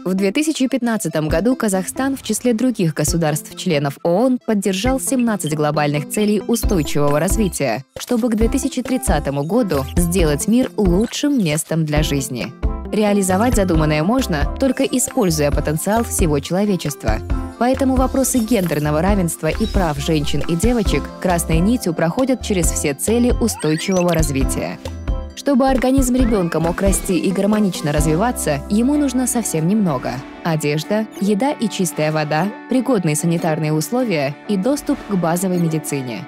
В 2015 году Казахстан в числе других государств-членов ООН поддержал 17 глобальных целей устойчивого развития, чтобы к 2030 году сделать мир лучшим местом для жизни. Реализовать задуманное можно, только используя потенциал всего человечества. Поэтому вопросы гендерного равенства и прав женщин и девочек красной нитью проходят через все цели устойчивого развития. Чтобы организм ребенка мог расти и гармонично развиваться, ему нужно совсем немного: одежда, еда и чистая вода, пригодные санитарные условия и доступ к базовой медицине.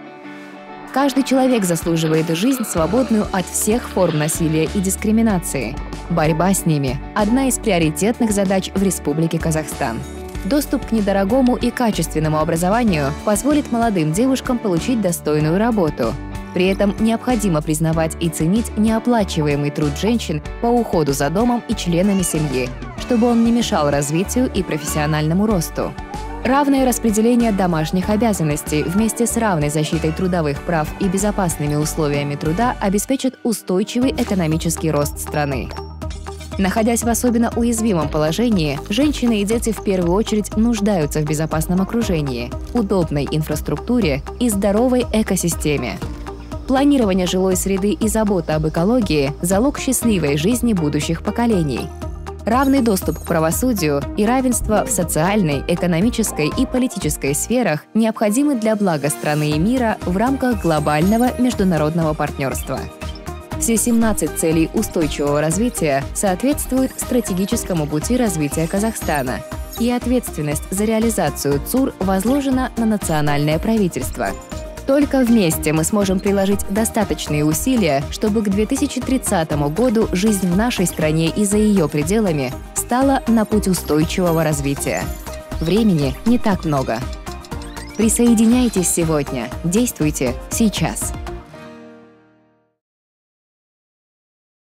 Каждый человек заслуживает жизнь, свободную от всех форм насилия и дискриминации. Борьба с ними – одна из приоритетных задач в Республике Казахстан. Доступ к недорогому и качественному образованию позволит молодым девушкам получить достойную работу. При этом необходимо признавать и ценить неоплачиваемый труд женщин по уходу за домом и членами семьи, чтобы он не мешал развитию и профессиональному росту. Равное распределение домашних обязанностей вместе с равной защитой трудовых прав и безопасными условиями труда обеспечат устойчивый экономический рост страны. Находясь в особенно уязвимом положении, женщины и дети в первую очередь нуждаются в безопасном окружении, удобной инфраструктуре и здоровой экосистеме. Планирование жилой среды и забота об экологии – залог счастливой жизни будущих поколений. Равный доступ к правосудию и равенство в социальной, экономической и политической сферах необходимы для блага страны и мира в рамках глобального международного партнерства. Все 17 целей устойчивого развития соответствуют стратегическому пути развития Казахстана, и ответственность за реализацию ЦУР возложена на национальное правительство. Только вместе мы сможем приложить достаточные усилия, чтобы к 2030 году жизнь в нашей стране и за ее пределами стала на путь устойчивого развития. Времени не так много. Присоединяйтесь сегодня, действуйте сейчас.